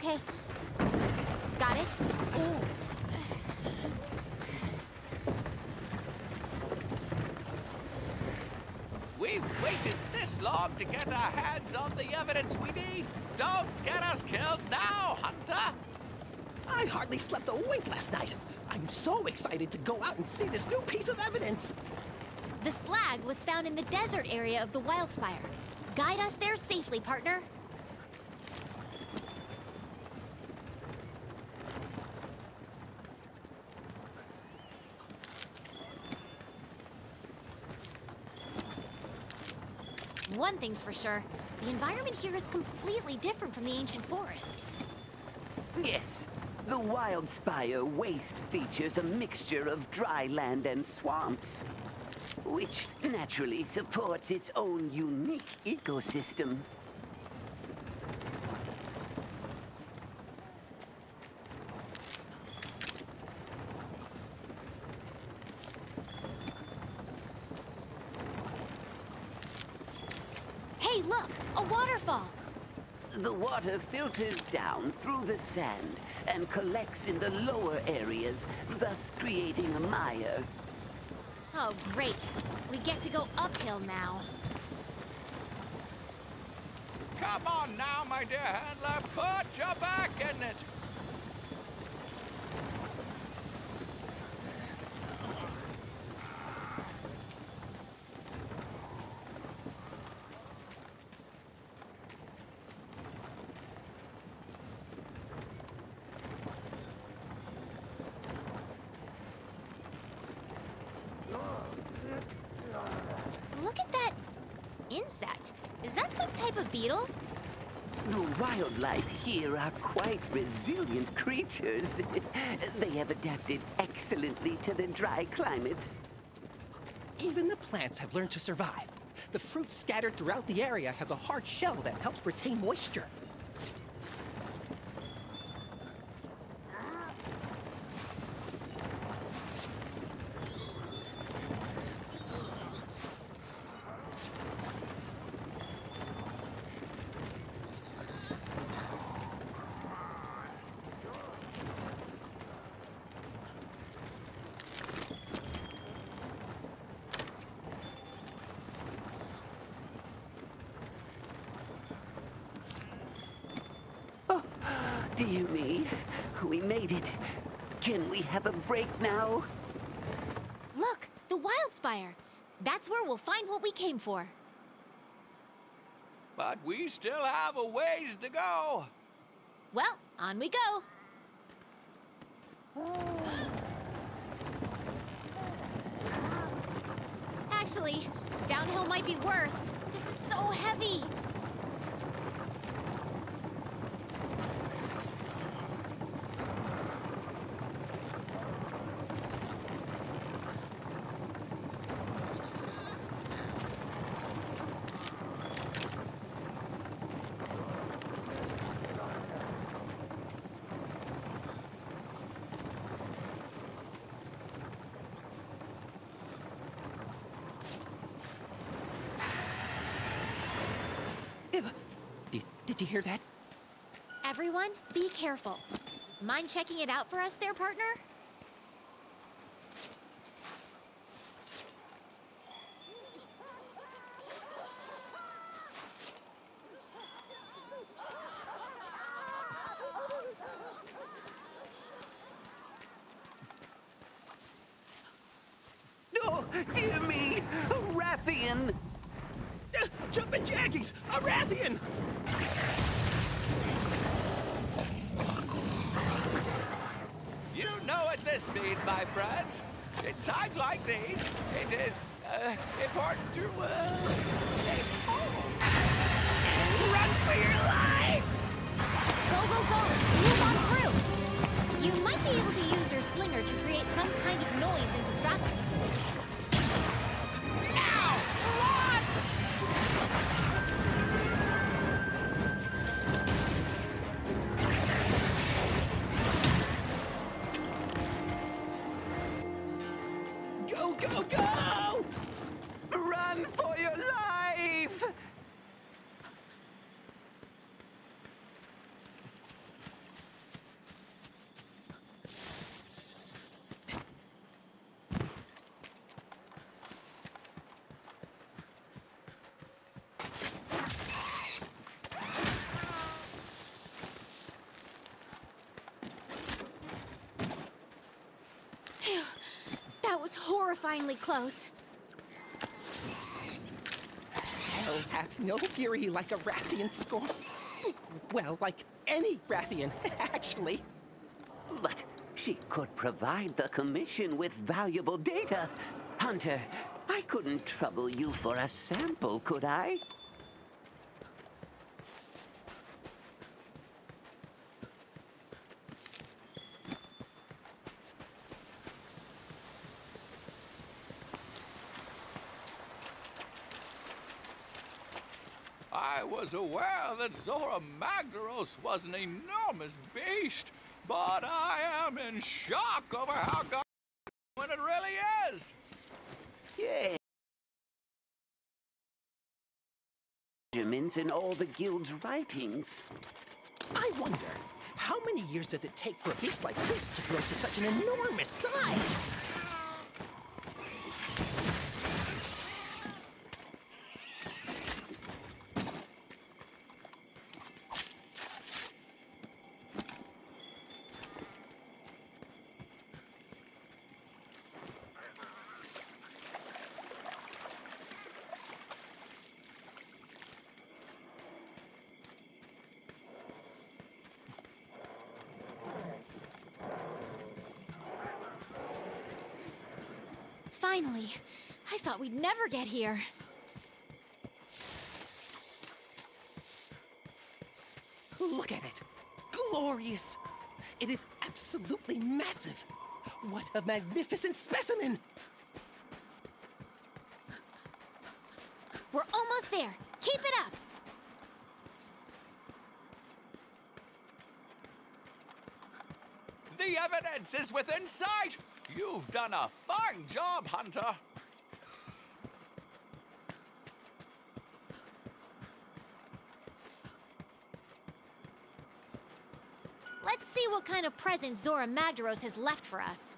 Okay. Got it? We've waited this long to get our hands on the evidence we need. Don't get us killed now, Hunter! I hardly slept a wink last night. I'm so excited to go out and see this new piece of evidence. The slag was found in the desert area of the Wildspire. Guide us there safely, partner. One thing's for sure, the environment here is completely different from the ancient forest. Yes, the Wildspire waste features a mixture of dry land and swamps, which naturally supports its own unique ecosystem. Hey, look! A waterfall! The water filters down through the sand and collects in the lower areas, thus creating a mire. Oh, great. We get to go uphill now. Come on now, my dear handler, put your back in it! Look at that insect. Is that some type of beetle? The wildlife here are quite resilient creatures. They have adapted excellently to the dry climate. Even the plants have learned to survive. The fruit scattered throughout the area has a hard shell that helps retain moisture. Dear me, we made it. Can we have a break now? Look, the Wildspire. That's where we'll find what we came for. But we still have a ways to go. Well, on we go. Actually, downhill might be worse. This is so heavy. Did you hear that? Everyone, be careful. Mind checking it out for us there, partner? Oh, dear me! A Rathian! Jumpin' Jackies! A Rathian! You know what this means, my friends. In times like these, it is important to stay home. Run for your life! Go, go, go! Move on through! You might be able to use your slinger to create some kind of noise and distract them. Now! Run! Go, go, go! Run for your life! horrifyingly close. Hell hath no fury like a Rathian scorn. Well, like any Rathian, actually. But she could provide the Commission with valuable data. Hunter, I couldn't trouble you for a sample, could I? I was aware that Zora Magdaros was an enormous beast, but I am in shock over how God when it really is. Yeah. Measurements in all the guild's writings. I wonder, how many years does it take for a beast like this to grow to such an enormous size? Finally. I thought we'd never get here. Look at it. Glorious. It is absolutely massive. What a magnificent specimen! We're almost there. Keep it up! The evidence is within sight. You've done a fine job, Hunter. Let's see what kind of present Zora Magdaros has left for us.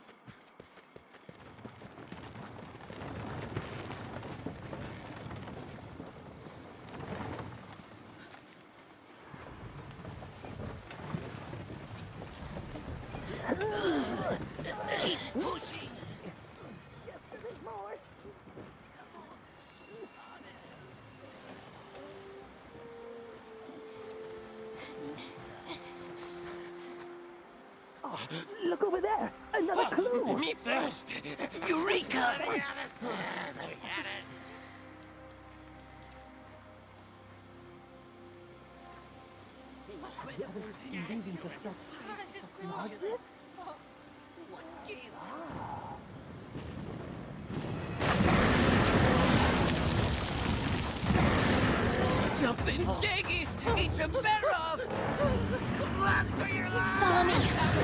Keep pushing! Look over there! Another clue! Me first! Eureka! Jumping jaggies! Eat some barrels! Run for your life! Follow me.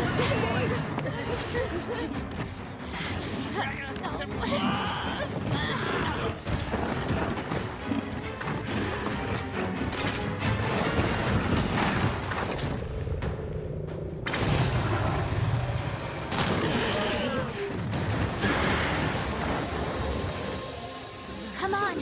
Come on.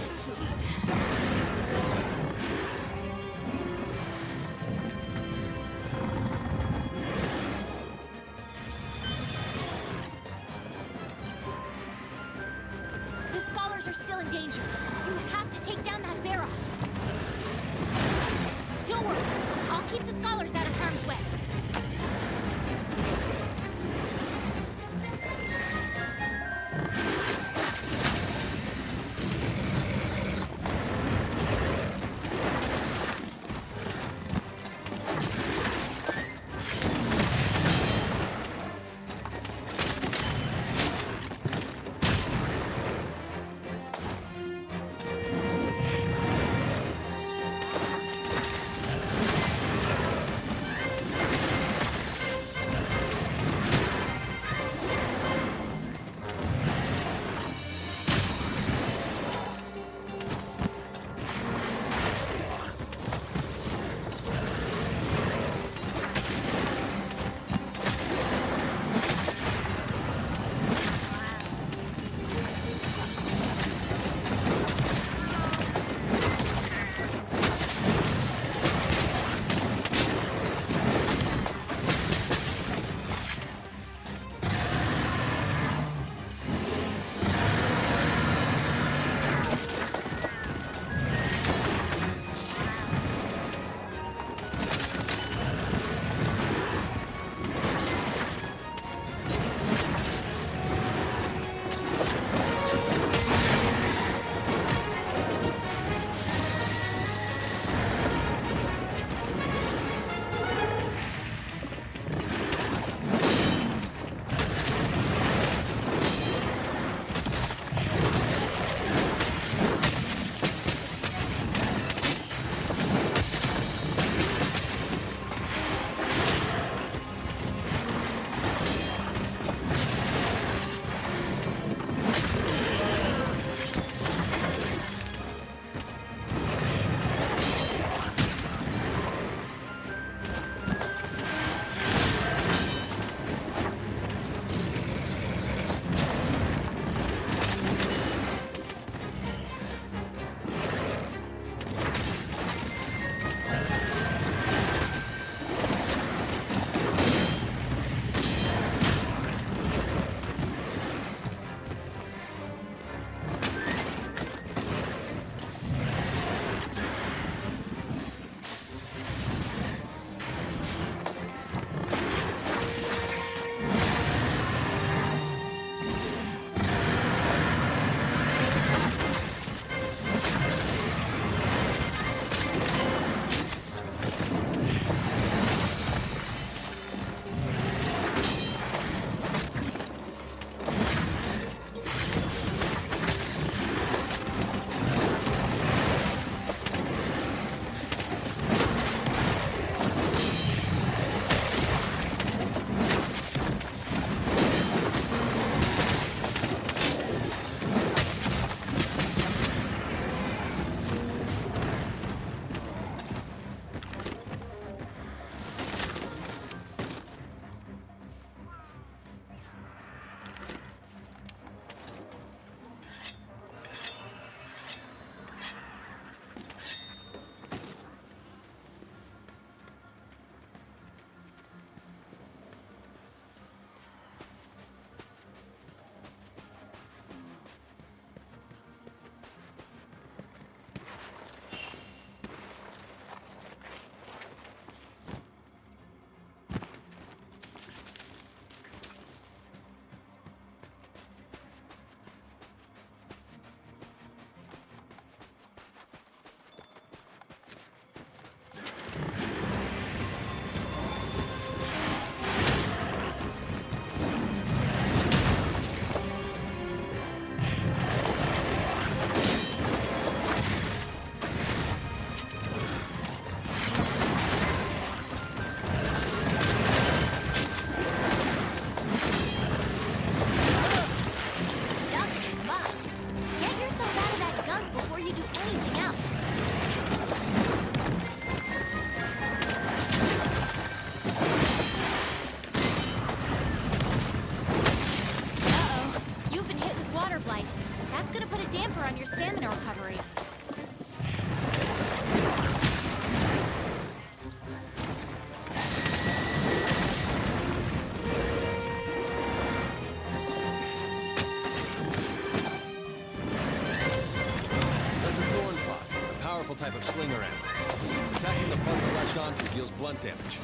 powerful type of slinger ammo. Attacking the part it's latched onto deals blunt damage.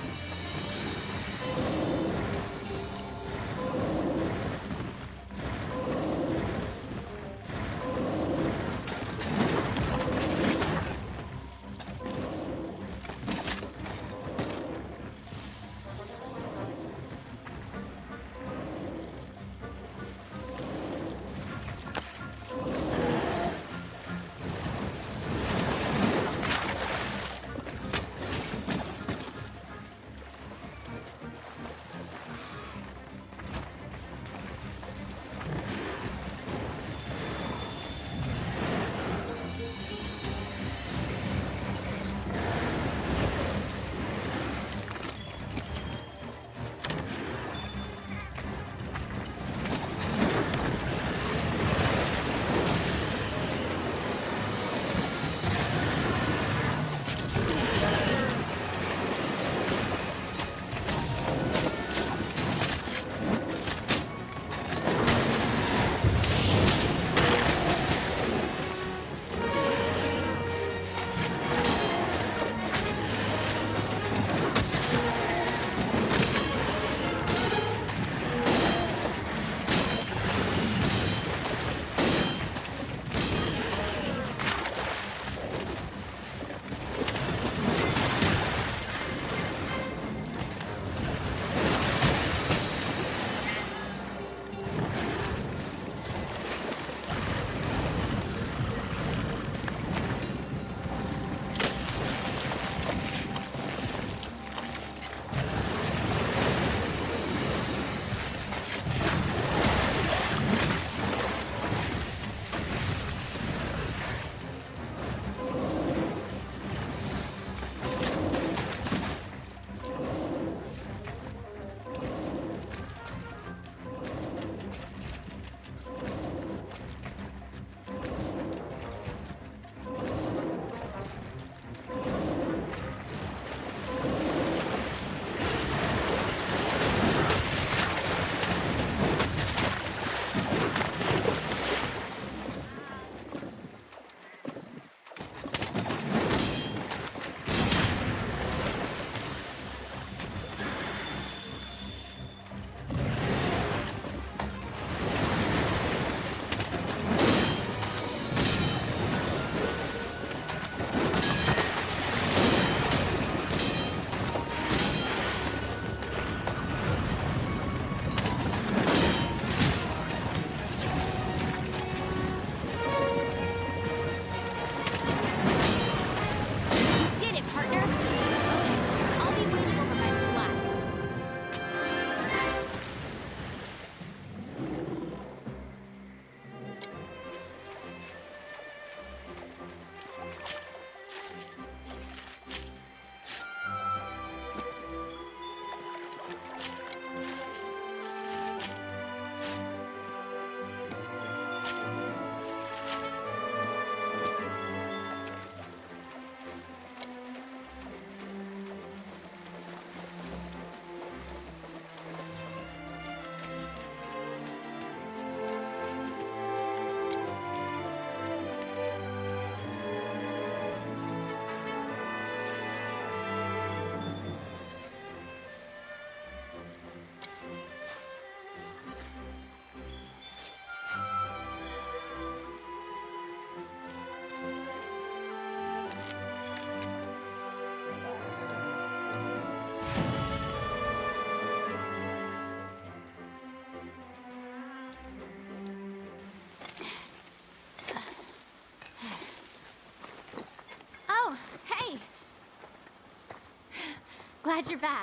Glad you're back.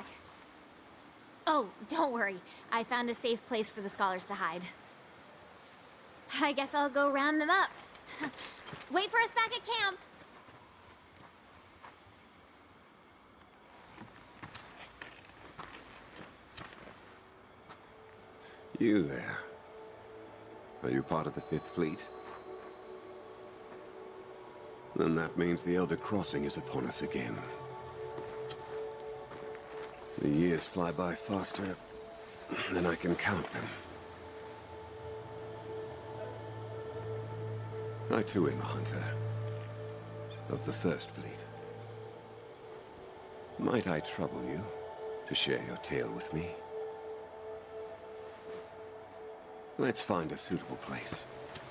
Oh, don't worry. I found a safe place for the scholars to hide. I guess I'll go round them up. Wait for us back at camp. You there. Are you part of the Fifth Fleet? Then that means the Elder Crossing is upon us again. The years fly by faster than I can count them. I too am a hunter. of the First Fleet. Might I trouble you to share your tale with me? Let's find a suitable place.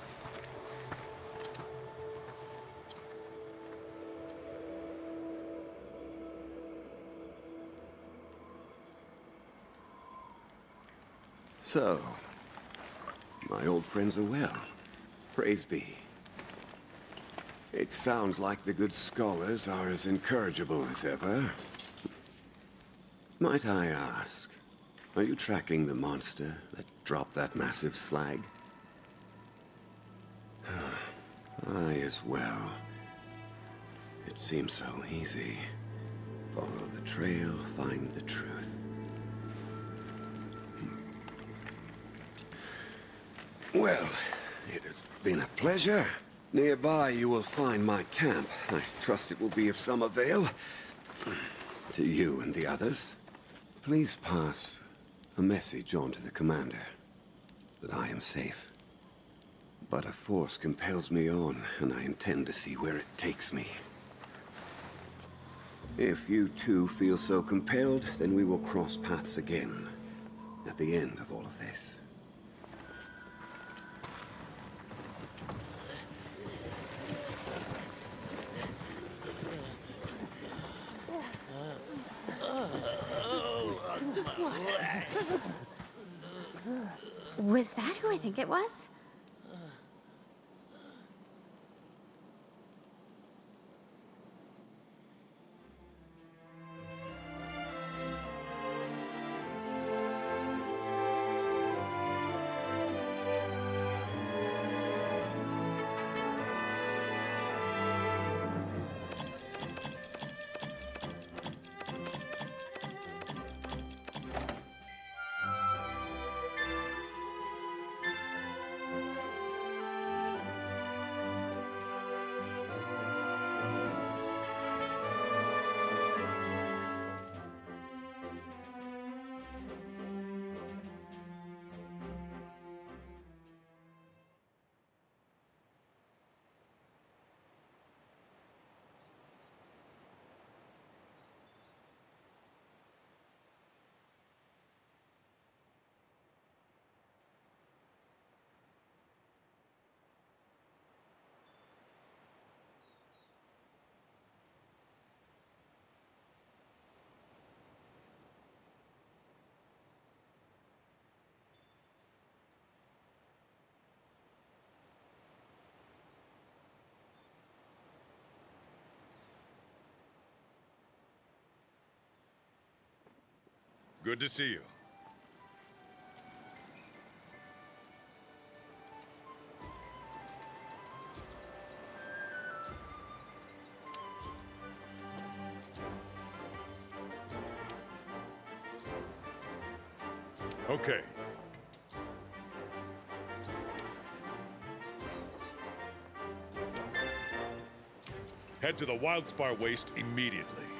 So, my old friends are well. Praise be. It sounds like the good scholars are as incorrigible as ever. Might I ask, are you tracking the monster that dropped that massive slag? I as well. It seems so easy. Follow the trail, find the truth. Well, it has been a pleasure. Nearby you will find my camp. I trust it will be of some avail to you and the others. Please pass a message on to the commander that I am safe. But a force compels me on, and I intend to see where it takes me. If you too feel so compelled, then we will cross paths again at the end of all of this. Was that who I think it was? Good to see you. Okay. Head to the Wildspire Waste immediately.